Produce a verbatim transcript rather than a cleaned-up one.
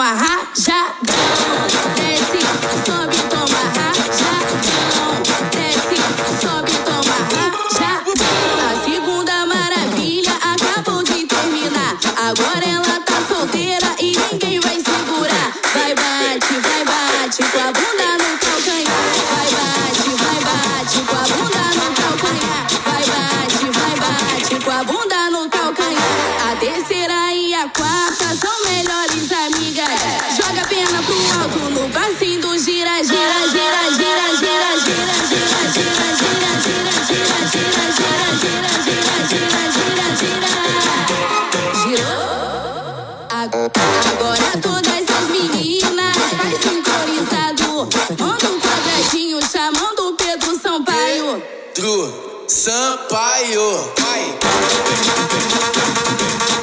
rajadão. Desce, sobe, toma rajadão. Desce, sobe, toma rajadão. A segunda maravilha acabou de terminar. Agora ela tá solteira e ninguém vai segurar. Vai bate, vai bate com a bunda no calcanhar. Vai bate, vai bate com a bunda no calcanhar. Vai bate, vai bate com a bunda no calcanhar. A terceira e a quarta são melhores amigas. Joga a perna pro alto no passinho do gira, gira, gira, gira, gira, gira, gira, gira, gira, gira, gira, gira, gira, gira, gira, gira, gira, gira. Girou? Agora todas as meninas faz sincronizado. Manda um quadradinho chamando o Pedro Sampaio. Pedro Sampaio, vai.